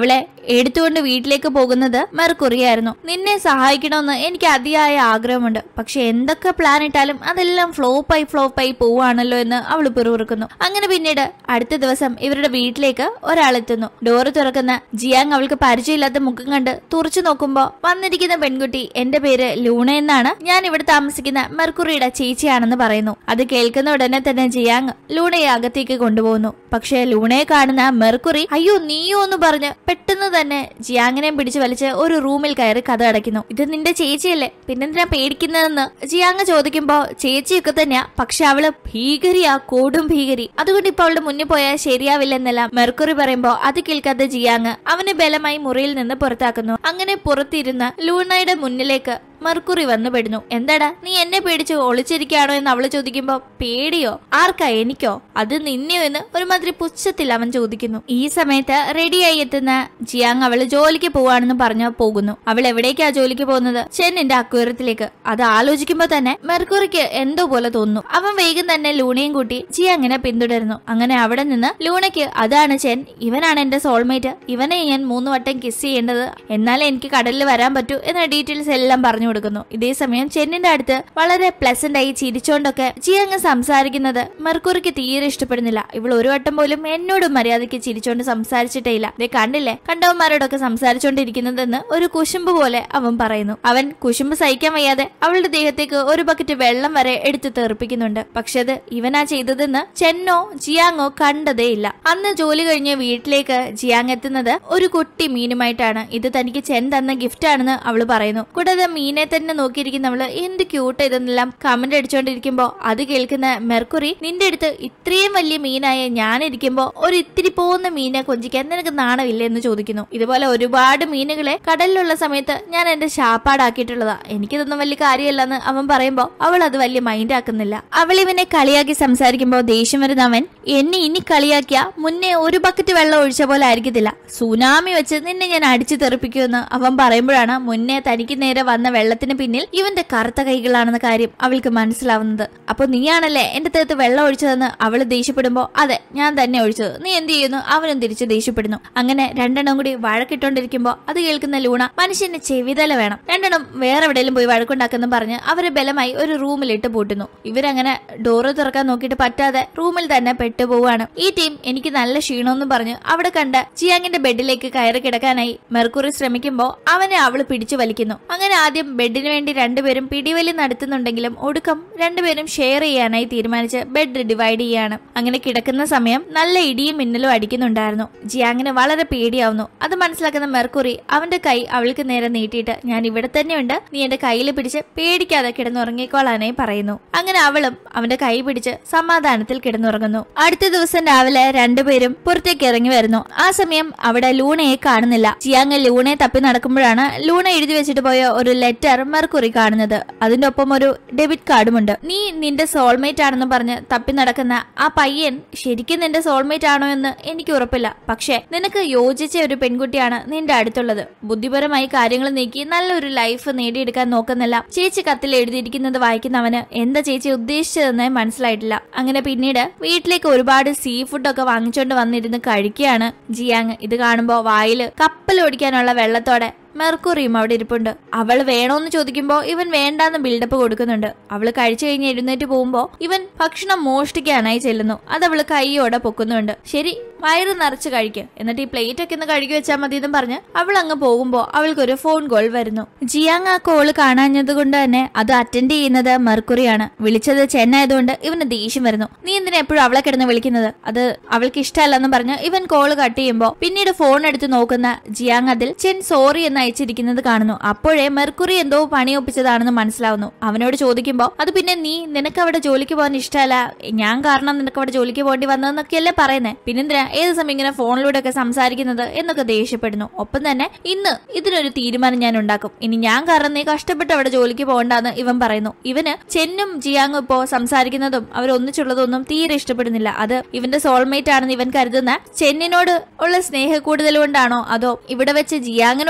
എടുത്തുകൊണ്ട് വീട്ടിലേക്ക് പോകുന്നത് മെർക്കുറിയായിരുന്നു. നിന്നെ സഹായിക്കണമെന്ന് എനിക്ക് അതിയായ ആഗ്രഹമുണ്ട്, പക്ഷെ എന്തൊക്കെ പ്ലാൻ ഇട്ടാലും അതെല്ലാം ഫ്ലോപ്പായി പോവാണല്ലോ എന്ന് അവൾ പിറുപിറുക്കുന്നു. അങ്ങനെ പിന്നീട് അടുത്ത ദിവസം ഇവരുടെ വീട്ടിലേക്ക് ഒരാളെത്തുന്നു. ഡോറ് തുറക്കുന്ന ജിയാങ് അവൾക്ക് പരിചയമില്ലാത്ത മുഖം കണ്ട് തുറച്ചു നോക്കുമ്പോ വന്നിരിക്കുന്ന പെൺകുട്ടി എന്റെ പേര് ലൂണ എന്നാണ്, ഞാൻ ഇവിടെ താമസിക്കുന്ന മെർക്കുറിയുടെ ചേച്ചിയാണെന്ന് പറയുന്നു. അത് കേൾക്കുന്ന ഉടനെ തന്നെ ജിയാങ് ലൂണയെ അകത്തേക്ക് കൊണ്ടുപോകുന്നു. പക്ഷെ ലൂണയെ കാണുന്ന മെർക്കുറി അയ്യോ നീയോ എന്ന് പറഞ്ഞ് പെട്ടെന്ന് തന്നെ ജിയാങ്ങിനെ പിടിച്ചു വലിച്ച് ഒരു റൂമിൽ കയറി കഥ അടയ്ക്കുന്നു. ഇത് നിന്റെ ചേച്ചിയല്ലേ, പിന്നെന്തിനാ പേടിക്കുന്നതെന്ന് ജിയാങ് ചോദിക്കുമ്പോ ചേച്ചിയൊക്കെ തന്നെയാ, പക്ഷെ അവള് ഭീകരിയാ, കൊടും ഭീകരി, അതുകൊണ്ട് ഇപ്പൊ അവളുടെ മുന്നിൽ പോയാൽ ശരിയാവില്ലെന്നെല്ലാം മെർക്കുറി പറയുമ്പോ അത് കേൾക്കാത്ത ജിയാങ് അവനെ ബലമായി മുറിയിൽ നിന്ന് പുറത്താക്കുന്നു. അങ്ങനെ പുറത്തിരുന്ന ലൂണയുടെ മുന്നിലേക്ക് മെർക്കുറി വന്നു പെടുന്നു. എന്താടാ നീ എന്നെ പേടിച്ച് ഒളിച്ചിരിക്കുകയാണോ എന്ന് അവള് ചോദിക്കുമ്പോ പേടിയോ, ആർക്കാ, എനിക്കോ, അത് നിന്നെയോ എന്ന് ഒരുമാതിരി പുച്ഛത്തിൽ അവൻ ചോദിക്കുന്നു. ഈ സമയത്ത് റെഡിയായി എത്തുന്ന ജിയാങ് അവള് ജോലിക്ക് പോവാണെന്ന് പറഞ്ഞു പോകുന്നു. അവൾ എവിടേക്കാ ജോലിക്ക് പോകുന്നത്? ചെന്നിന്റെ അക്വേറിയത്തിലേക്ക്. അത് ആലോചിക്കുമ്പോ തന്നെ മെർക്കുറിക്ക് എന്തോ പോലെ തോന്നുന്നു. അവൻ വേഗം തന്നെ ലൂണയും കൂട്ടി ജിയാങ്ങിനെ പിന്തുടരുന്നു. അങ്ങനെ അവിടെ നിന്ന് ലൂണയ്ക്ക് അതാണ് ചെൻ, ഇവനാണ് എന്റെ സോൾമേറ്റ്, ഇവനെ ഞാൻ 3 വട്ടം കിസ് ചെയ്യേണ്ടത്, എന്നാലേ എനിക്ക് കടലിൽ വരാൻ പറ്റൂ എന്ന ഡീറ്റെയിൽസ് എല്ലാം പറഞ്ഞു കൊടുക്കുന്നു. ഇതേ സമയം ചെന്നിന്റെ അടുത്ത് വളരെ പ്ലസന്റ് ആയി ചിരിച്ചോണ്ടൊക്കെ ജിയാങ് സംസാരിക്കുന്നത് മെർക്കുറിക്ക് തീരെ ഇഷ്ടപ്പെടുന്നില്ല. ഇവൾ ഒരു വട്ടം പോലും എന്നോട് മര്യാദയ്ക്ക് ചിരിച്ചോണ്ട് സംസാരിച്ചിട്ടേ ഇല്ല, ഇതേ കണ്ടില്ലേ കണ്ടവന്മാരോടൊക്കെ സംസാരിച്ചോണ്ടിരിക്കുന്നതെന്ന് ഒരു കുശുമ്പ് പോലെ അവൻ പറയുന്നു. അവൻ കുശുമ്പ് സഹിക്കാൻ വയ്യാതെ അവളുടെ ദേഹത്തേക്ക് ഒരു ബക്കറ്റ് വെള്ളം വരെ എടുത്തു തെറിപ്പിക്കുന്നുണ്ട്. പക്ഷെ അത് ഇവനാ ചെയ്തതെന്ന് ചെന്നോ ജിയാങ്ങോ കണ്ടതേ ഇല്ല. അന്ന് ജോലി കഴിഞ്ഞ് വീട്ടിലേക്ക് ജിയാങ് എത്തുന്നത് ഒരു കുട്ടി മീനുമായിട്ടാണ്. ഇത് തനിക്ക് ചെൻ തന്ന ഗിഫ്റ്റ് ആണെന്ന് അവള് പറയുന്നു. കൂടാതെ മീനെ തന്നെ നോക്കിയിരിക്കുന്നവള് എന്ത് ക്യൂട്ട് ഇതെന്നെല്ലാം കമന്റ് അടിച്ചോണ്ടിരിക്കുമ്പോ അത് കേൾക്കുന്ന മെർക്കുറി നിന്റെ അടുത്ത് ഇത്രയും വലിയ മീനായ ഞാനിരിക്കുമ്പോ ഒരു ഇത്തിരി പോകുന്ന മീനെ കൊഞ്ചിക്കാൻ നിനക്ക് നാണമില്ലേ എന്ന് ചോദിക്കുന്നു. ഇതുപോലെ ഒരുപാട് മീനുകളെ കടലിലുള്ള സമയത്ത് ഞാൻ എന്റെ ശാപ്പാടാക്കിയിട്ടുള്ളതാ, എനിക്കിതൊന്നും വലിയ കാര്യമല്ലെന്ന് അവൻ പറയുമ്പോ അവൾ അത് വലിയ മൈൻഡ് ആക്കുന്നില്ല. അവൾ ഇവനെ കളിയാക്കി സംസാരിക്കുമ്പോ ദേഷ്യം വരുന്ന അവൻ എന്നെ ഇനി കളിയാക്കിയ മുന്നേ ഒരു ബക്കറ്റ് വെള്ളം ഒഴിച്ച പോലെ ആയിരിക്കത്തില്ല, സുനാമി വെച്ച് നിന്നെ ഞാൻ അടിച്ചു തെറിപ്പിക്കുമെന്ന് അവൻ പറയുമ്പോഴാണ് മുന്നേ തനിക്ക് നേരെ വന്ന വെള്ളത്തിന് പിന്നിൽ ഇവന്റെ കറുത്ത കൈകളാണെന്ന കാര്യം അവൾക്ക് മനസ്സിലാവുന്നത്. അപ്പൊ നീയാണല്ലേ എന്റെ ദേഹത്ത് വെള്ളം ഒഴിച്ചതെന്ന് അവള് ദേഷ്യപ്പെടുമ്പോ അതെ ഞാൻ തന്നെ ഒഴിച്ചത്, നീ എന്ത് ചെയ്യുന്നു? അവനും തിരിച്ച് ദേഷ്യപ്പെടുന്നു. അങ്ങനെ രണ്ടെണ്ണം കൂടി വഴക്കിട്ടോണ്ടിരിക്കുമ്പോ അത് കേൾക്കുന്ന ലൂണ മനുഷ്യന് ചെവിതല വേണം, രണ്ടെണ്ണം വേറെ എവിടെയെങ്കിലും പോയി വഴക്കുണ്ടാക്കുന്നു പറഞ്ഞ് അവരെ ബലമായി ഒരു റൂമിലിട്ട് പൂട്ടുന്നു. ഇവരങ്ങനെ ഡോറ് തുറക്കാൻ നോക്കിയിട്ട് പറ്റാതെ റൂമിൽ തന്നെ പെട്ടുപോവാണ്. ഈ ടീം എനിക്ക് നല്ല ക്ഷീണമെന്ന് പറഞ്ഞ് അവിടെ കണ്ട ജിയാങ്ങിന്റെ ബെഡിലേക്ക് കയറി കിടക്കാനായി മെർക്കുറി ശ്രമിക്കുമ്പോ അവനെ അവള് പിടിച്ചു വലിക്കുന്നു. അങ്ങനെ ആദ്യം ബെഡിന് വേണ്ടി രണ്ടുപേരും പിടിവലി നടത്തുന്നുണ്ടെങ്കിലും ഒടുക്കം രണ്ടുപേരും ഷെയർ ചെയ്യാനായി തീരുമാനിച്ച് ബെഡ് ഡിവൈഡ് ചെയ്യാണ്. അങ്ങനെ കിടക്കുന്ന സമയം നല്ല ഇടിയും മിന്നലും അടിക്കുന്നുണ്ടായിരുന്നു. ജിയാങ്ങിന് വളരെ പേടിയാവുന്നു. അത് മനസ്സിലാക്കുന്ന മെർക്കുറി അവന്റെ കൈ അവൾക്ക് നേരെ നീട്ടിയിട്ട് ഞാൻ ഇവിടെ തന്നെയുണ്ട്, നീ എന്റെ കയ്യിൽ പിടിച്ച് പേടിക്കാതെ കിടന്നുറങ്ങിക്കോളാനായി പറയുന്നു. അങ്ങനെ അവളും അവന്റെ കൈ പിടിച്ച് സമാധാനത്തിൽ കിടന്നുറങ്ങുന്നു. അടുത്ത ദിവസം രാവിലെ രണ്ടുപേരും പുറത്തേക്ക് ഇറങ്ങി വരുന്നു. ആ സമയം അവിടെ ലൂണയെ കാണുന്നില്ല. ജിയാങ് ലൂണയെ തപ്പി നടക്കുമ്പോഴാണ് ലൂണ എഴുതി വെച്ചിട്ട് പോയ ഒരു ലെറ്റർ മെർക്കുറി കാണുന്നത്. അതിന്റെ ഒപ്പം ഒരു ഡെബിറ്റ് കാർഡുമുണ്ട്. നീ നിന്റെ സോൾമേറ്റ് ആണെന്ന് പറഞ്ഞ് തപ്പി നടക്കുന്ന ആ പയ്യൻ ശരിക്കും നിന്റെ സോൾമേറ്റ് ആണോ എന്ന് എനിക്ക് ഉറപ്പില്ല, പക്ഷെ നിനക്ക് യോജിച്ച ഒരു പെൺകുട്ടിയാണ് നിന്റെ അടുത്തുള്ളത്. ബുദ്ധിപരമായി കാര്യങ്ങൾ നീക്കി നല്ലൊരു ലൈഫ് നേടിയെടുക്കാൻ നോക്കുന്നില്ല. ചേച്ചി കത്തിൽ എഴുതിയിരിക്കുന്നത് വായിക്കുന്നവന് എന്താ ചേച്ചി ഉദ്ദേശിച്ചതെന്ന് മനസ്സിലായിട്ടില്ല. അങ്ങനെ പിന്നീട് വീട്ടിലേക്ക് ഒരുപാട് സീ ഫുഡൊക്കെ വാങ്ങിച്ചോണ്ട് വന്നിരുന്ന് കഴിക്കുകയാണ് ജിയാങ്. ഇത് കാണുമ്പോ വായില് കപ്പൽ ഓടിക്കാനുള്ള വെള്ളത്തോടെ മെർക്കുറിയും അവിടെ ഇരിപ്പുണ്ട്. അവൾ വേണോന്ന് ചോദിക്കുമ്പോ ഇവൻ വേണ്ടാന്ന് ബിൽഡപ്പ് കൊടുക്കുന്നുണ്ട്. അവള് കഴിച്ചു കഴിഞ്ഞ് എഴുന്നേറ്റ് പോകുമ്പോ ഇവൻ ഭക്ഷണം മോഷ്ടിക്കാനായി ചെല്ലുന്നു. അതവള് കൈയോടെ പൊക്കുന്നുണ്ട്. ശരി വയറ് നിറച്ച് കഴിക്കുക, എന്നിട്ട് ഈ പ്ലേറ്റ് ഒക്കെ ഒന്ന് കഴുകി വെച്ചാൽ മതി എന്നും പറഞ്ഞ് അവൾ അങ്ങ് പോകുമ്പോ അവൾക്കൊരു ഫോൺ കോൾ വരുന്നു. ജിയാങ് ആ കോള് കാണാഞ്ഞത് കൊണ്ട് തന്നെ അത് അറ്റൻഡ് ചെയ്യുന്നത് മെർക്കുറിയാണ്. വിളിച്ചത് ചെന്നായതുകൊണ്ട് ഇവന് ദേഷ്യം വരുന്നു. നീ എന്തിനാ എപ്പോഴും അവളെ കിടന്ന് വിളിക്കുന്നത്, അത് അവൾക്ക് ഇഷ്ടമല്ലെന്ന് പറഞ്ഞ് ഇവൻ കോള് കട്ട് ചെയ്യുമ്പോ പിന്നീട് ഫോൺ എടുത്ത് നോക്കുന്ന ജിയാങ് അതിൽ ചെൻ സോറി എന്ന് അയച്ചിരിക്കുന്നത് കാണുന്നു. അപ്പോഴേ മെർക്കുറി എന്തോ പണിയൊപ്പിച്ചതാണെന്ന് മനസ്സിലാവുന്നു. അവനോട് ചോദിക്കുമ്പോ അത് പിന്നെ നിനക്ക് അവിടെ ജോലിക്ക് പോകാൻ ഇഷ്ടമല്ല, ഞാൻ കാരണം നിനക്ക് അവിടെ ജോലിക്ക് പോകേണ്ടി വന്നതെന്നൊക്കെയല്ലേ പറയുന്നേ, പിന്നെന്തിനാ ഏത് സമയം ഇങ്ങനെ ഫോണിലൂടെ ഒക്കെ സംസാരിക്കുന്നത് എന്നൊക്കെ ദേഷ്യപ്പെടുന്നു. ഒപ്പം തന്നെ ഇന്ന് ഇതിനൊരു തീരുമാനം ഞാൻ ഉണ്ടാക്കും, ഇനി ഞാൻ കാരണം നീ കഷ്ടപ്പെട്ട് അവിടെ ജോലിക്ക് പോകണ്ടെന്ന് ഇവൻ പറയുന്നു. ഇവന് ചെന്നും ജിയാങ്ങും ഇപ്പോ സംസാരിക്കുന്നതും അവരൊന്നിച്ചുള്ളതൊന്നും തീരെ ഇഷ്ടപ്പെടുന്നില്ല. അത് ഇവന്റെ സോൾമേറ്റ് ആണെന്ന് ഇവൻ കരുതുന്ന ചെന്നിനോട് ഉള്ള സ്നേഹ കൂടുതൽ കൊണ്ടാണോ അതോ ഇവിടെ വെച്ച് ജിയാങ്ങിനോട് തോന്നിയ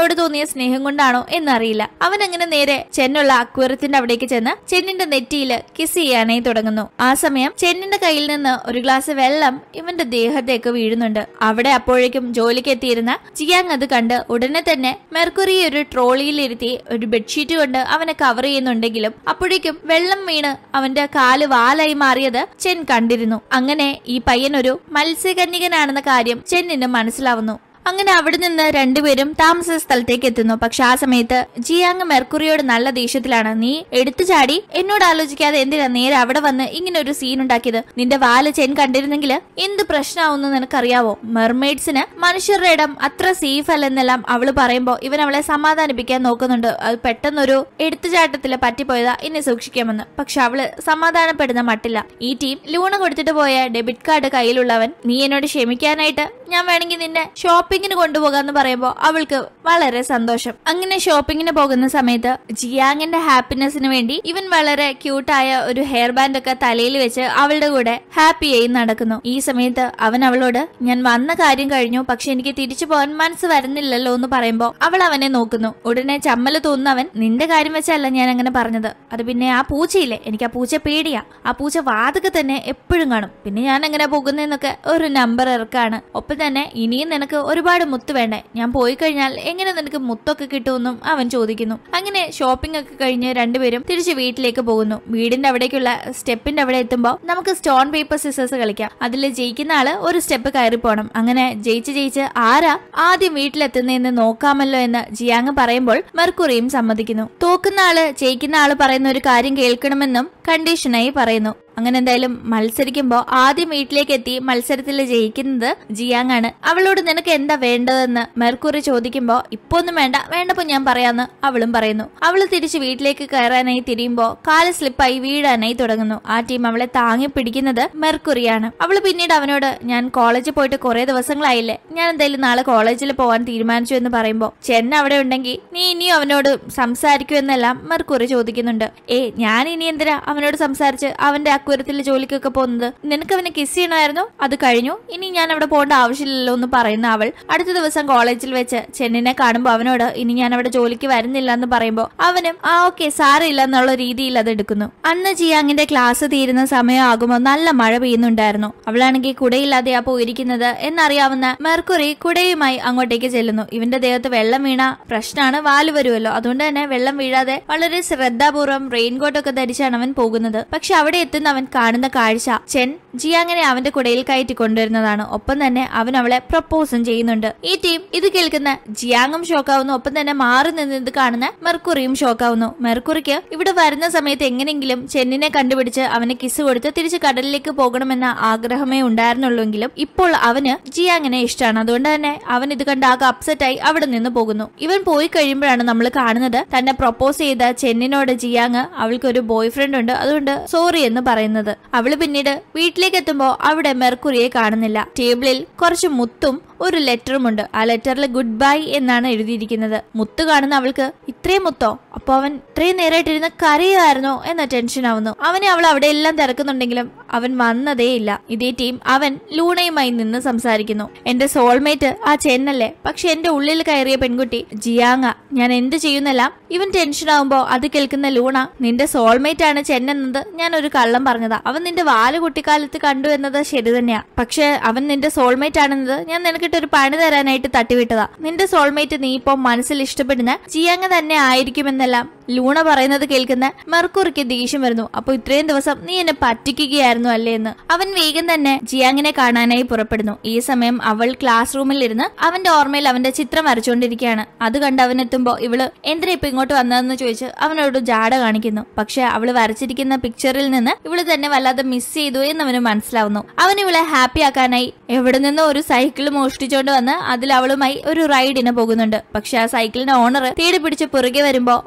സ്നേഹം കൊണ്ടാണോ എന്നറിയില്ല. അവൻ അങ്ങനെ നേരെ ചെന്നുള്ള അക്വേറിയത്തിന്റെ അവിടേക്ക് ചെന്ന് ചെന്നിന്റെ നെറ്റിയില് കിസ് ചെയ്യാനായി തുടങ്ങുന്നു. ആ സമയം ചെന്നിന്റെ കയ്യിൽ നിന്ന് ഒരു ഗ്ലാസ് വെള്ളം ഇവന്റെ ദേഹത്തേക്ക് വീഴുന്നുണ്ട്. അവിടെ അപ്പോഴേക്കും ജോലിക്ക് എത്തിയിരുന്ന ജിയാങ് അത് കണ്ട് ഉടനെ തന്നെ മെർക്കുറി ഒരു ട്രോളിയിലിരുത്തി ഒരു ബെഡ്ഷീറ്റ് കൊണ്ട് അവനെ കവർ ചെയ്യുന്നുണ്ടെങ്കിലും അപ്പോഴേക്കും വെള്ളം വീണ് അവന്റെ കാല് വാലായി മാറിയത് ചെൻ കണ്ടിരുന്നു. അങ്ങനെ ഈ പയ്യൻ ഒരു മത്സ്യകന്യകനാണെന്ന കാര്യം ചെന്നിന് മനസ്സിലാവുന്നു. അങ്ങനെ അവിടെ നിന്ന് രണ്ടുപേരും താമസ സ്ഥലത്തേക്ക് എത്തുന്നു. പക്ഷെ ആ സമയത്ത് ജിയാങ് മെർക്കുറിയോട് നല്ല ദേഷ്യത്തിലാണ്. നീ എടുത്തു ചാടി എന്നോട് ആലോചിക്കാതെ എന്തിനാ നേരെ അവിടെ വന്ന് ഇങ്ങനെ ഒരു സീൻ ഉണ്ടാക്കിയത്? നിന്റെ വാല് ചെൻ കണ്ടിരുന്നെങ്കിൽ എന്ത് പ്രശ്നമാവുന്നു നിനക്കറിയാവോ? മെർമെയ്ഡ്സിന് മനുഷ്യരുടെ ഇടം അത്ര സേഫ് അല്ലെന്നെല്ലാം അവള് പറയുമ്പോ ഇവൻ അവളെ സമാധാനിപ്പിക്കാൻ നോക്കുന്നുണ്ട്. അത് പെട്ടെന്നൊരു എടുത്തുചാട്ടത്തില് പറ്റിപ്പോയതാ, ഇനി സൂക്ഷിക്കാമെന്ന്. പക്ഷെ അവള് സമാധാനപ്പെടുന്ന മട്ടില്ല. ഈ ടീം ലൂണ കൊടുത്തിട്ട് പോയ ഡെബിറ്റ് കാർഡ് കയ്യിലുള്ളവൻ നീ എന്നോട് ക്ഷമിക്കാനായിട്ട് ഞാൻ വേണമെങ്കിൽ നിന്നെ ഷോപ്പിങ്ങിന് കൊണ്ടുപോകാന്ന് പറയുമ്പോ അവൾക്ക് വളരെ സന്തോഷം. അങ്ങനെ ഷോപ്പിങ്ങിന് പോകുന്ന സമയത്ത് ജിയാങ്ങിന്റെ ഹാപ്പിനെസിന് വേണ്ടി ഇവൻ വളരെ ക്യൂട്ടായ ഒരു ഹെയർ ബാൻഡ് ഒക്കെ തലയിൽ വെച്ച് അവളുടെ കൂടെ ഹാപ്പിയായി നടക്കുന്നു. ഈ സമയത്ത് അവൻ അവളോട് ഞാൻ വന്ന കാര്യം കഴിഞ്ഞു, പക്ഷെ എനിക്ക് തിരിച്ചു പോകാൻ മനസ്സ് വരുന്നില്ലല്ലോ എന്ന് പറയുമ്പോ അവൾ അവനെ നോക്കുന്നു. ഉടനെ ചമ്മല് തോന്നുന്നവൻ നിന്റെ കാര്യം വെച്ചല്ല ഞാൻ അങ്ങനെ പറഞ്ഞത്, അത് പിന്നെ ആ പൂച്ചയില്ലേ, എനിക്ക് ആ പൂച്ച പേടിയാ, ആ പൂച്ച വാതുക്കെ തന്നെ എപ്പോഴും കാണും, പിന്നെ ഞാൻ എങ്ങനെ പോകുന്നതെന്നൊക്കെ ഒരു നമ്പർ ഇറക്കാണ്. ഒപ്പം തന്നെ ഇനിയും നിനക്ക് ഒരുപാട് മുത്ത് വേണ്ടേ, ഞാൻ പോയി കഴിഞ്ഞാൽ എങ്ങനെ നിനക്ക് മുത്തൊക്കെ കിട്ടുമെന്നും അവൻ ചോദിക്കുന്നു. അങ്ങനെ ഷോപ്പിംഗ് ഒക്കെ കഴിഞ്ഞ് രണ്ടുപേരും തിരിച്ച് വീട്ടിലേക്ക് പോകുന്നു. വീടിന്റെ അവിടേക്കുള്ള സ്റ്റെപ്പിന്റെ അവിടെ എത്തുമ്പോ നമുക്ക് സ്റ്റോൺ പേപ്പർ സിസേഴ്സ് കളിക്കാം. അതിൽ ജയിക്കുന്ന ആള് ഒരു സ്റ്റെപ്പ് കയറി പോണം. അങ്ങനെ ജയിച്ച് ആരാ ആദ്യം വീട്ടിലെത്തുന്നതെന്ന് നോക്കാമല്ലോ എന്ന് ജിയാങ് പറയുമ്പോൾ മെർക്കുറിയും സമ്മതിക്കുന്നു. തോക്കുന്ന ആള് ജയിക്കുന്ന ആള് പറയുന്ന ഒരു കാര്യം കേൾക്കണമെന്നും കണ്ടീഷനായി പറയുന്നു. അങ്ങനെ എന്തായാലും മത്സരിക്കുമ്പോ ആദ്യം വീട്ടിലേക്ക് എത്തി മത്സരത്തിൽ ജയിക്കുന്നത് ജിയാങ് ആണ്. അവളോട് നിനക്ക് എന്താ വേണ്ടതെന്ന് മെർക്കുറി ചോദിക്കുമ്പോ ഇപ്പൊ ഒന്നും വേണ്ട, വേണ്ടപ്പോ ഞാൻ പറയാന്ന് അവളും പറയുന്നു. അവള് തിരിച്ച് വീട്ടിലേക്ക് കയറാനായി തിരിയുമ്പോ കാല് സ്ലിപ്പായി വീഴാനായി തുടങ്ങുന്നു. ആ ടീം അവളെ താങ്ങി പിടിക്കുന്നത് മെർക്കുറിയാണ്. അവള് പിന്നീട് അവനോട് ഞാൻ കോളേജിൽ പോയിട്ട് കുറെ ദിവസങ്ങളായില്ലേ, ഞാൻ എന്തായാലും നാളെ കോളേജിൽ പോവാൻ തീരുമാനിച്ചു എന്ന് പറയുമ്പോ ചെന്ന അവിടെ ഉണ്ടെങ്കിൽ നീ ഇനിയും അവനോട് സംസാരിക്കുമെന്നെല്ലാം മെർക്കുറി ചോദിക്കുന്നുണ്ട്. ഞാൻ ഇനി എന്തിനാ അവനോട് സംസാരിച്ച് അവന്റെ അക്വേറിയത്തിൽ ജോലിക്കൊക്കെ പോകുന്നത്? നിനക്ക് അവനെ കിസ് ചെയ്യണമായിരുന്നു, അത് കഴിഞ്ഞു, ഇനി ഞാൻ അവിടെ പോകേണ്ട ആവശ്യമില്ലല്ലോ എന്ന് പറയുന്ന അവൾ അടുത്ത ദിവസം കോളേജിൽ വെച്ച് ചെന്നിനെ കാണുമ്പോൾ അവനോട് ഇനി ഞാൻ അവിടെ ജോലിക്ക് വരുന്നില്ല എന്ന് പറയുമ്പോൾ അവനും ഓക്കെ സാരമില്ല എന്നുള്ള രീതിയിൽ അത് എടുക്കുന്നു. അന്ന് ജിയാങ്ങിന്റെ ക്ലാസ് തീരുന്ന സമയമാകുമ്പോൾ നല്ല മഴ പെയ്യുന്നുണ്ടായിരുന്നു. അവളാണെങ്കിൽ കുടയില്ലാതെയാ പോയിരിക്കുന്നത് എന്നറിയാവുന്ന മെർക്കുറി കുടയുമായി അങ്ങോട്ടേക്ക് ചെല്ലുന്നു. ഇവന്റെ ദേഹത്ത് വെള്ളം വീണ പ്രശ്നമാണ്, വാല് വരുമല്ലോ, അതുകൊണ്ട് തന്നെ വെള്ളം വീഴാതെ വളരെ ശ്രദ്ധാപൂർവ്വം റെയിൻകോട്ടൊക്കെ ധരിച്ചാണ് അവൻ പോകുന്നത്. പക്ഷെ അവിടെ എത്തുന്ന അവൻ കാണുന്ന കാഴ്ച ചെൻ ജിയാങ്ങിനെ അവന്റെ കുടയിൽ കയറ്റി കൊണ്ടുവരുന്നതാണ്. ഒപ്പം തന്നെ അവൻ അവളെ പ്രപ്പോസും ചെയ്യുന്നുണ്ട്. ഈ ടീം ഇത് കേൾക്കുന്ന ജിയാങ്ങും ഷോക്കാവുന്നു. ഒപ്പം തന്നെ മാറി നിന്ന് ഇത് കാണുന്ന മെർക്കുറിയും ഷോക്കാവുന്നു. മെർക്കുറിക്ക് ഇവിടെ വരുന്ന സമയത്ത് എങ്ങനെയെങ്കിലും ചെന്നിനെ കണ്ടുപിടിച്ച് അവന് കിസ് കൊടുത്ത് തിരിച്ച് കടലിലേക്ക് പോകണമെന്ന ആഗ്രഹമേ ഉണ്ടായിരുന്നുള്ളൂവെങ്കിലും ഇപ്പോൾ അവന് ജിയാങ്ങിനെ ഇഷ്ടമാണ്. അതുകൊണ്ട് തന്നെ അവൻ ഇത് കണ്ട് ആകെ അപ്സെറ്റായി അവിടെ നിന്ന് പോകുന്നു. ഇവൻ പോയി കഴിയുമ്പോഴാണ് നമ്മൾ കാണുന്നത് തന്നെ പ്രപ്പോസ് ചെയ്ത ചെന്നിനോട് ജിയാങ് അവൾക്ക് ഒരു ബോയ് ഫ്രണ്ട് ഉണ്ട്, അതുകൊണ്ട് സോറി എന്ന് പറയുന്നത്. അവള് പിന്നീട് വീട്ടിലേക്ക് എത്തുമ്പോ അവിടെ മെർക്കുറിയെ കാണുന്നില്ല. ടേബിളിൽ കുറച്ച് മുത്തും ഒരു ലെറ്ററുമുണ്ട്. ആ ലെറ്ററിൽ ഗുഡ് ബൈ എന്നാണ് എഴുതിയിരിക്കുന്നത്. മുത്ത് കാണുന്ന അവൾക്ക് ഇത്രയും മുത്തോ, അപ്പൊ അവൻ ഇത്രയും നേരമായിട്ടിരുന്ന് കരയുമായിരുന്നോ എന്ന ടെൻഷൻ ആവുന്നു. അവനെ അവൾ അവിടെ എല്ലാം തിരക്കുന്നുണ്ടെങ്കിലും അവൻ വന്നതേ ഇല്ല. ഇതേ ടീം അവൻ ലൂണയുമായി നിന്ന് സംസാരിക്കുന്നു. എന്റെ സോൾമേറ്റ് ആ ചെന്നല്ലേ, പക്ഷെ എന്റെ ഉള്ളിൽ കയറിയ പെൺകുട്ടി ജിയാങ്ങ, ഞാൻ എന്ത് ചെയ്യുന്നെല്ലാം ഇവൻ ടെൻഷൻ ആവുമ്പോ അത് കേൾക്കുന്ന ലൂണ നിന്റെ സോൾമേറ്റ് ആണ് ചെന്നെന്നത് ഞാൻ ഒരു കള്ളം പറഞ്ഞതാ, അവൻ നിന്റെ വാല് കുട്ടിക്കാലത്ത് കണ്ടു എന്നത് ശരി തന്നെയാ, പക്ഷെ അവൻ നിന്റെ സോൾമേറ്റ് ആണെന്നത് ഞാൻ നിനക്കിട്ട് ഒരു പണി തരാനായിട്ട് തട്ടിവിട്ടതാ. നിന്റെ സോൾമേറ്റ് നീ ഇപ്പൊ മനസ്സിൽ ഇഷ്ടപ്പെടുന്ന ജിയാങ് തന്നെ ആയിരിക്കുമെന്നെല്ലാം ലൂണ പറയുന്നത് കേൾക്കുന്ന മെർക്കുറിക്ക് ദേഷ്യം വരുന്നു. അപ്പൊ ഇത്രയും ദിവസം നീ എന്നെ പറ്റിക്കുകയായിരുന്നു അല്ലേ എന്ന് അവൻ വേഗം തന്നെ ജിയാങ്ങിനെ കാണാനായി പുറപ്പെടുന്നു. ഈ സമയം അവൾ ക്ലാസ് റൂമിൽ ഇരുന്ന് അവന്റെ ഓർമ്മയിൽ അവന്റെ ചിത്രം വരച്ചുകൊണ്ടിരിക്കുകയാണ്. അത് കണ്ട് അവൻ എത്തുമ്പോ ഇവള് എന്തിനാ ഇപ്പൊ ഇങ്ങോട്ട് വന്നതെന്ന് ചോദിച്ച് അവനോട് ജാട കാണിക്കുന്നു. പക്ഷെ അവള് വരച്ചിരിക്കുന്ന പിക്ചറിൽ നിന്ന് ഇവള് തന്നെ വല്ലാതെ മിസ് ചെയ്തു എന്നവന് മനസ്സിലാവുന്നു. അവൻ ഇവളെ ഹാപ്പി ആക്കാനായി എവിടെ നിന്നോ ഒരു സൈക്കിൾ മോഷ്ടിച്ചോണ്ട് വന്ന് അതിൽ അവളുമായി ഒരു റൈഡിന് പോകുന്നുണ്ട്. പക്ഷെ ആ സൈക്കിളിന്റെ ഓണർ തേടി പിടിച്ച് പുറകെ വരുമ്പോ സൈക്കിൾ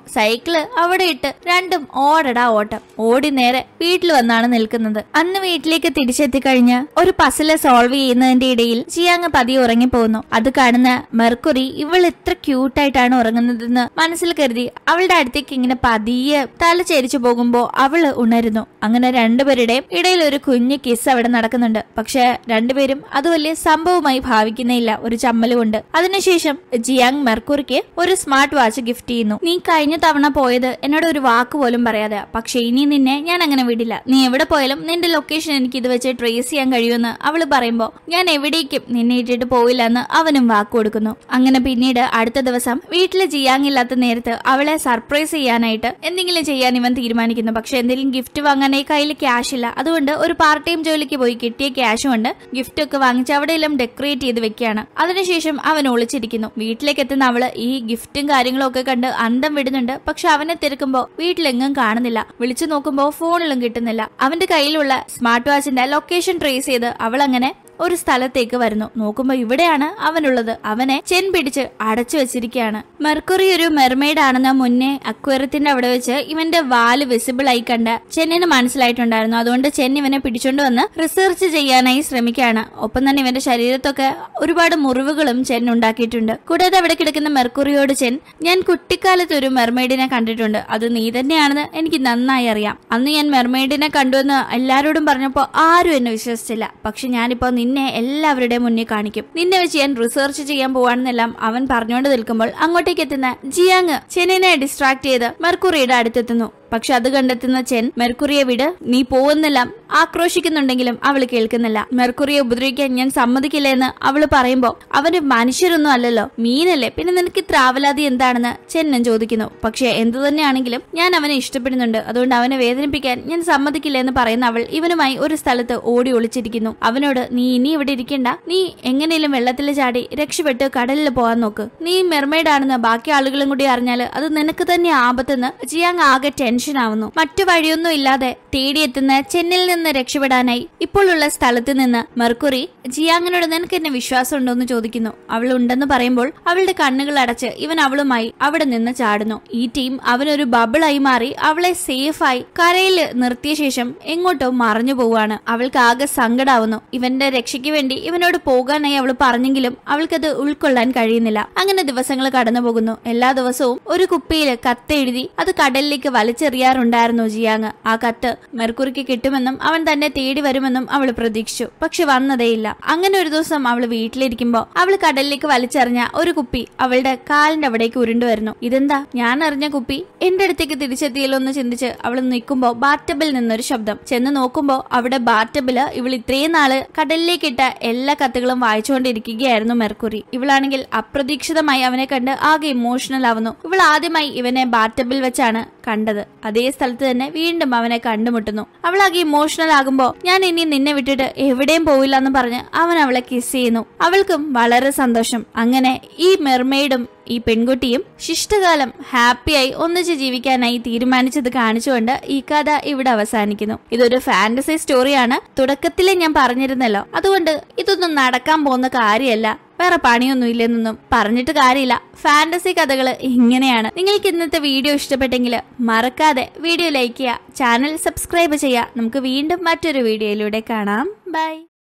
സൈക്കിള് അവിടെ ഇട്ട് രണ്ടും ഓടടാ ഓട്ടം. ഓടി നേരെ വീട്ടിൽ വന്നാണ് നിൽക്കുന്നത്. അന്ന് വീട്ടിലേക്ക് തിരിച്ചെത്തി കഴിഞ്ഞ് ഒരു പസില് സോൾവ് ചെയ്യുന്നതിന്റെ ഇടയിൽ ജിയാങ് പതിയെ ഉറങ്ങിപ്പോകുന്നു. അത് കാണുന്ന മെർക്കുറി ഇവൾ ഇത്ര ക്യൂട്ടായിട്ടാണ് ഉറങ്ങുന്നതെന്ന് മനസ്സിൽ കരുതി അവളുടെ അടുത്തേക്ക് ഇങ്ങനെ പതിയെ തല ചേരിച്ചു പോകുമ്പോ അവള് ഉണരുന്നു. അങ്ങനെ രണ്ടുപേരുടെയും ഇടയിൽ ഒരു കുഞ്ഞു കിസ് അവിടെ നടക്കുന്നുണ്ട്. പക്ഷെ രണ്ടുപേരും അത് വലിയ സംഭവമായി ഭാവിക്കുന്നില്ല, ഒരു ചമ്മലുകൊണ്ട്. അതിനുശേഷം ജിയാങ് മെർക്കുറിക്ക് ഒരു സ്മാർട്ട് വാച്ച് ഗിഫ്റ്റ് ചെയ്യുന്നു. നീ കഴിഞ്ഞ തവണ പോയത് എന്നോട് ഒരു വാക്ക് പോലും പറയാതെ, പക്ഷെ ഇനി നിന്നെ ഞാൻ അങ്ങനെ വിടില്ല. നീ എവിടെ പോയാലും നിന്റെ ലൊക്കേഷൻ എനിക്ക് ഇത് വെച്ച് ട്രേസ് ചെയ്യാൻ കഴിയുമെന്ന് അവള് പറയുമ്പോ ഞാൻ എവിടേക്കും നിന്നെ ഇട്ടിട്ട് പോവില്ല എന്ന് അവനും വാക്ക് കൊടുക്കുന്നു. അങ്ങനെ പിന്നീട് അടുത്ത ദിവസം വീട്ടില് ജിയാങ് ഇല്ലാത്ത നേരത്ത് അവളെ സർപ്രൈസ് ചെയ്യാനായിട്ട് എന്തെങ്കിലും ചെയ്യാൻ ഇവൻ തീരുമാനിക്കുന്നു. പക്ഷെ എന്തെങ്കിലും ഗിഫ്റ്റ് വാങ്ങാനായി കയ്യിൽ ക്യാഷ് ഇല്ല. അതുകൊണ്ട് ഒരു പാർട്ട് ടൈം ജോലിക്ക് പോയി കിട്ടിയ ക്യാഷ് കൊണ്ട് ഗിഫ്റ്റ് ഒക്കെ വാങ്ങിച്ച് അവിടെയെല്ലാം ഡെക്കറേറ്റ് ചെയ്ത് വെക്കുകയാണ്. അതിനുശേഷം അവൻ ഒളിച്ചിരിക്കുന്നു. വീട്ടിലേക്ക് എത്തുന്ന അവള് ഈ ഗിഫ്റ്റും കാര്യങ്ങളും ഒക്കെ കണ്ട് അന്തം വിടുന്നുണ്ട്. പക്ഷെ അവനെ തിരക്കുമ്പോ വീട്ടിലെങ്ങും കാണുന്നില്ല. വിളിച്ചു നോക്കുമ്പോ ഫോണിലും കിട്ടുന്നില്ല. അവന്റെ കയ്യിലുള്ള സ്മാർട്ട് വാച്ചിന്റെ ലൊക്കേഷൻ ട്രേസ് ചെയ്ത് അവൾ അങ്ങനെ ഒരു സ്ഥലത്തേക്ക് വരുന്നു. നോക്കുമ്പോ ഇവിടെയാണ് അവനുള്ളത്. അവനെ ചെൻ പിടിച്ച് അടച്ചു വെച്ചിരിക്കുകയാണ്. മെർക്കുറി ഒരു മെർമെയ്ഡ് ആണെന്ന് മുന്നേ അക്വേറിയത്തിന്റെ അവിടെ വെച്ച് ഇവന്റെ വാല് വിസിബിൾ ആയി കണ്ട ചെന്നിന് മനസ്സിലായിട്ടുണ്ടായിരുന്നു. അതുകൊണ്ട് ചെൻ ഇവനെ പിടിച്ചോണ്ട് വന്ന് റിസർച്ച് ചെയ്യാനായി ശ്രമിക്കുകയാണ്. ഒപ്പം തന്നെ ഇവന്റെ ശരീരത്തൊക്കെ ഒരുപാട് മുറിവുകളും ചെൻ ഉണ്ടാക്കിയിട്ടുണ്ട്. കൂടാതെ അവിടെ കിടക്കുന്ന മെർക്കുറിയോട് ചെൻ, ഞാൻ കുട്ടിക്കാലത്ത് ഒരു മെർമെയ്ഡിനെ കണ്ടിട്ടുണ്ട്, അത് നീ തന്നെയാണെന്ന് എനിക്ക് നന്നായി അറിയാം. അന്ന് ഞാൻ മെർമെയ്ഡിനെ കണ്ടുവെന്ന് എല്ലാരോടും പറഞ്ഞപ്പോ ആരും എന്നെ വിശ്വസിച്ചില്ല. പക്ഷെ ഞാനിപ്പോ നിന്നെ എല്ലാവരുടെയും മുന്നിൽ കാണിക്കും. നിന്നെ വെച്ച് ഞാൻ റിസർച്ച് ചെയ്യാൻ പോവാണെന്നെല്ലാം അവൻ പറഞ്ഞുകൊണ്ട് നിൽക്കുമ്പോൾ അങ്ങോട്ടേക്ക് എത്തുന്ന ജിയാങ് ചെന്നിനെ ഡിസ്ട്രാക്ട് ചെയ്ത് മെർക്കുറിയുടെ അടുത്തെത്തുന്നു. പക്ഷെ അത് കണ്ടെത്തുന്ന ചെൻ മെർക്കുറിയെ വിട്, നീ പോകുന്നെല്ലാം ആക്രോശിക്കുന്നുണ്ടെങ്കിലും അവള് കേൾക്കുന്നില്ല. മെർക്കുറിയെ ഉപദ്രവിക്കാൻ ഞാൻ സമ്മതിക്കില്ല എന്ന് അവള് പറയുമ്പോ അവന് മനുഷ്യരൊന്നും അല്ലല്ലോ, മീനല്ലേ, പിന്നെ നിനക്ക് ഇത്ര ആവലാതി എന്താണെന്ന് ചെന്നൻ ചോദിക്കുന്നു. പക്ഷെ എന്തു തന്നെയാണെങ്കിലും ഞാൻ അവനെ ഇഷ്ടപ്പെടുന്നുണ്ട്, അതുകൊണ്ട് അവനെ വേദനിപ്പിക്കാൻ ഞാൻ സമ്മതിക്കില്ല എന്ന് പറയുന്ന അവൾ ഇവനുമായി ഒരു സ്ഥലത്ത് ഓടി ഒളിച്ചിരിക്കുന്നു. അവനോട്, നീ ഇനി ഇവിടെ ഇരിക്കണ്ട, നീ എങ്ങനെയും വെള്ളത്തിൽ ചാടി രക്ഷപ്പെട്ട് കടലിൽ പോകാൻ നോക്ക്. നീ മെർമെയ്ഡ് ആണെന്ന് ബാക്കി ആളുകളും കൂടി അറിഞ്ഞാല് അത് നിനക്ക് തന്നെ ആപത്തെന്ന് ജിയാങ് ആകെ ടെൻഷനാവുന്നു. മറ്റു വഴിയൊന്നും ഇല്ലാതെ തേടിയെത്തുന്ന ചെന്നിൽ നിന്ന് രക്ഷപ്പെടാനായി ഇപ്പോഴുള്ള സ്ഥലത്ത് നിന്ന് മെർക്കുറി ജിയാങ്ങിനോട് നിനക്ക് എന്നെ വിശ്വാസം ഉണ്ടോ എന്ന് ചോദിക്കുന്നു. അവൾ ഉണ്ടെന്ന് പറയുമ്പോൾ അവളുടെ കണ്ണുകൾ അടച്ച് ഇവൻ അവളുമായി അവിടെ നിന്ന് ചാടുന്നു. ഈ ടീം അവനൊരു ബബിളായി മാറി അവളെ സേഫായി കരയിൽ നിർത്തിയ ശേഷം എങ്ങോട്ടോ മറഞ്ഞു പോവാണ്. അവൾക്ക് ആകെ സങ്കടാവുന്നു. ഇവന്റെ രക്ഷയ്ക്ക് വേണ്ടി ഇവനോട് പോകാനായി അവൾ പറഞ്ഞെങ്കിലും അവൾക്കത് ഉൾക്കൊള്ളാൻ കഴിയുന്നില്ല. അങ്ങനെ ദിവസങ്ങൾ കടന്നു പോകുന്നു. എല്ലാ ദിവസവും ഒരു കുപ്പിയിൽ കത്തെഴുതി അത് കടലിലേക്ക് വലിച്ചെറിയാറുണ്ടായിരുന്നു ജിയാങ്. ആ കത്ത് മെർക്കുറിക്ക് കിട്ടുമെന്നും അവൻ തന്നെ തേടി വരുമെന്നും അവൾ പ്രതീക്ഷിച്ചു. പക്ഷെ വന്നതേയില്ല. അങ്ങനെ ഒരു ദിവസം അവൾ വീട്ടിലിരിക്കുമ്പോ അവൾ കടലിലേക്ക് വലിച്ചെറിഞ്ഞ ഒരു കുപ്പി അവളുടെ കാലിന്റെ അവിടേക്ക് ഉരുണ്ടുവരുന്നു. ഇതെന്താ, ഞാൻ അറിഞ്ഞ കുപ്പി എന്റെ അടുത്തേക്ക് തിരിച്ചെത്തിയല്ലോ എന്ന് ചിന്തിച്ച് അവൾ നിൽക്കുമ്പോ ബാറ്റബിൽ നിന്നൊരു ശബ്ദം. ചെന്ന് നോക്കുമ്പോ അവിടെ ബാറ്റബില് ഇവൾ ഇത്രയും നാള് കടലിലേക്ക് ഇട്ട എല്ലാ കത്തുകളും വായിച്ചുകൊണ്ടിരിക്കുകയായിരുന്നു മെർക്കുറി. ഇവളാണെങ്കിൽ അപ്രതീക്ഷിതമായി അവനെ കണ്ട് ആകെ ഇമോഷണൽ ആവുന്നു. ഇവൾ ആദ്യമായി ഇവനെ ബാറ്റബിൽ വെച്ചാണ് കണ്ടത്. അതേ സ്ഥലത്ത് തന്നെ വീണ്ടും അവനെ കണ്ടുമുട്ടുന്നു. അവളാകെ ഇമോഷണൽ ആകുമ്പോ ഞാൻ ഇനി നിന്നെ വിട്ടിട്ട് എവിടെയും പോയില്ല എന്ന് പറഞ്ഞ് അവൻ അവളെ കിസ് ചെയ്യുന്നു. അവൾക്കും വളരെ സന്തോഷം. അങ്ങനെ ഈ മെർമെയ്ഡും ഈ പെൺകുട്ടിയും ശിഷ്ടകാലം ഹാപ്പിയായി ഒന്നിച്ച് ജീവിക്കാനായി തീരുമാനിച്ചത് കാണിച്ചുകൊണ്ട് ഈ കഥ ഇവിടെ അവസാനിക്കുന്നു. ഇതൊരു ഫാന്റസി സ്റ്റോറിയാണ്. തുടക്കത്തിലെ ഞാൻ പറഞ്ഞിരുന്നല്ലോ, അതുകൊണ്ട് ഇതൊന്നും നടക്കാൻ പോകുന്ന കാര്യമല്ല, വേറെ പണിയൊന്നും ഇല്ലെന്നൊന്നും പറഞ്ഞിട്ട് കാര്യമില്ല. ഫാന്റസി കഥകൾ ഇങ്ങനെയാണ്. നിങ്ങൾക്ക് ഇന്നത്തെ വീഡിയോ ഇഷ്ടപ്പെട്ടെങ്കിൽ മറക്കാതെ വീഡിയോ ലൈക്ക് ചെയ്യുക, ചാനൽ സബ്സ്ക്രൈബ് ചെയ്യുക. നമുക്ക് വീണ്ടും മറ്റൊരു വീഡിയോയിലൂടെ കാണാം. ബൈ.